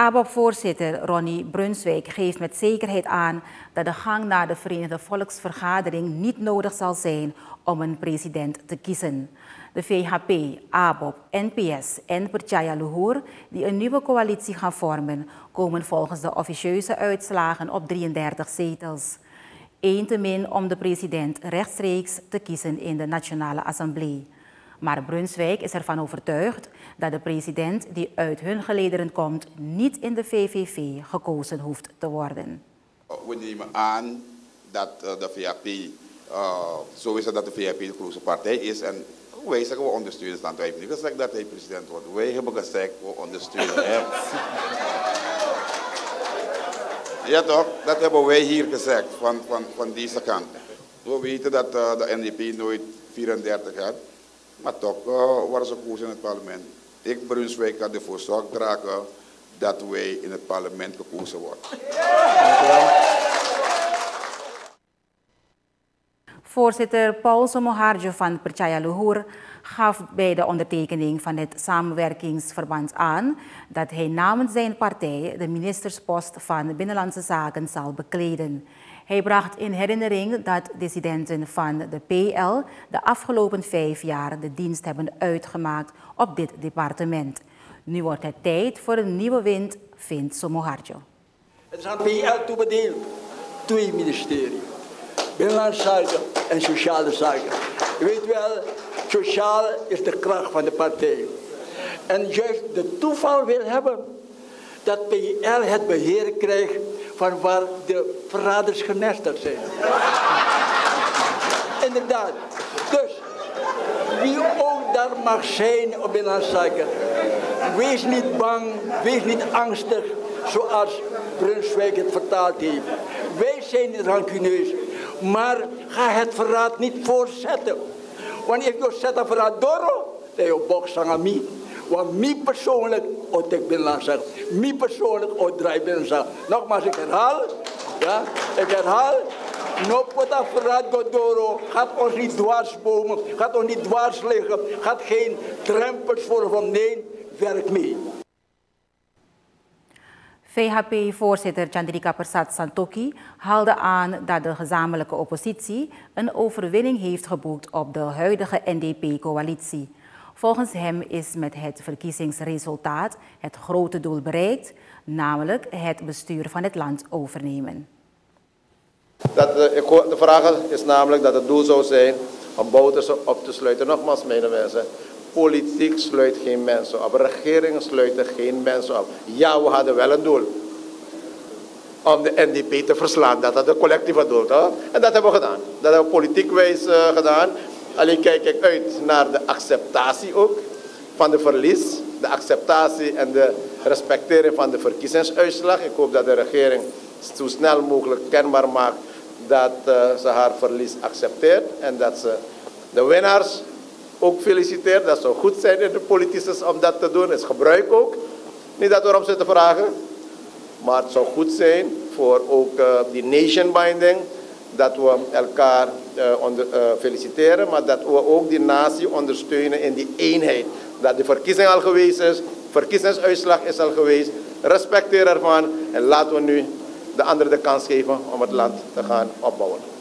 ABOP-voorzitter Ronnie Brunswijk geeft met zekerheid aan dat de gang naar de Verenigde Volksvergadering niet nodig zal zijn om een president te kiezen. De VHP, ABOP, NPS en Percaya Luhur, die een nieuwe coalitie gaan vormen, komen volgens de officieuze uitslagen op 33 zetels. Evenmin om de president rechtstreeks te kiezen in de Nationale Assemblée. Maar Brunswijk is ervan overtuigd dat de president die uit hun gelederen komt niet in de VVV gekozen hoeft te worden. We nemen aan dat de VHP, zo is het dat de VHP de grootste partij is en wij zeggen we ondersteunen stand. Wij hebben niet gezegd dat hij president wordt. Wij hebben gezegd we ondersteunen hem. Ja toch, dat hebben wij hier gezegd van deze kant. We weten dat de NDP nooit 34 had. Maar toch worden ze gekozen in het parlement. Ik, Brunswijk, kan ervoor zorg dragen dat wij in het parlement gekozen worden. Voorzitter Paul Somoharjo van Percaya Luhur gaf bij de ondertekening van het samenwerkingsverband aan dat hij namens zijn partij de ministerspost van Binnenlandse Zaken zal bekleden. Hij bracht in herinnering dat dissidenten van de PL de afgelopen 5 jaar de dienst hebben uitgemaakt op dit departement. Nu wordt het tijd voor een nieuwe wind, vindt Somoharjo. Het is aan PL toebedeeld 2 ministeries. Binnenlandse Zaken en Sociale Zaken. Je weet wel, sociaal is de kracht van de partij. En juist de toeval wil hebben dat PL het beheer krijgt van waar de verraders genesteld zijn. Inderdaad. Dus wie ook daar mag zijn op Binnenlandse Zaken, wees niet bang, wees niet angstig, zoals Brunswijk het vertaald heeft. Wij zijn niet rancuneus, maar ga het verraad niet voortzetten. Want if je zet een verraad door, dan je box aan mij. Want mij persoonlijk, ik Binnenlandse Zaken. Mij persoonlijk, draai Binnenlandse Zaken. Nogmaals, ik herhaal. No pota verraad godoro, gaat ons niet dwarsbomen, gaat ons niet dwars liggen, gaat geen drempels vormen. Nee, werk mee. VHP-voorzitter Chandrika Persat Santokhi haalde aan dat de gezamenlijke oppositie een overwinning heeft geboekt op de huidige NDP-coalitie. Volgens hem is met het verkiezingsresultaat het grote doel bereikt, namelijk het bestuur van het land overnemen. De vraag is namelijk dat het doel zou zijn om Bouterse op te sluiten. Nogmaals, mijn mensen, politiek sluit geen mensen op, regeringen sluiten geen mensen op. Ja, we hadden wel een doel om de NDP te verslaan. Dat had een collectieve doel. Toch? En dat hebben we gedaan. Dat hebben we politiekwijs gedaan. Alleen kijk ik uit naar de acceptatie ook van de verlies. De acceptatie en de respectering van de verkiezingsuitslag. Ik hoop dat de regering zo snel mogelijk kenbaar maakt dat ze haar verlies accepteert. En dat ze de winnaars ook feliciteert. Dat zou goed zijn in de politici om dat te doen. Is gebruik ook. Niet dat we erom zitten vragen. Maar het zou goed zijn voor ook die nation binding. Dat we elkaar feliciteren. Maar dat we ook die natie ondersteunen in die eenheid. Dat de verkiezing al geweest is. Verkiezingsuitslag is al geweest. Respecteer ervan. En laten we nu de anderen de kans geven om het land te gaan opbouwen.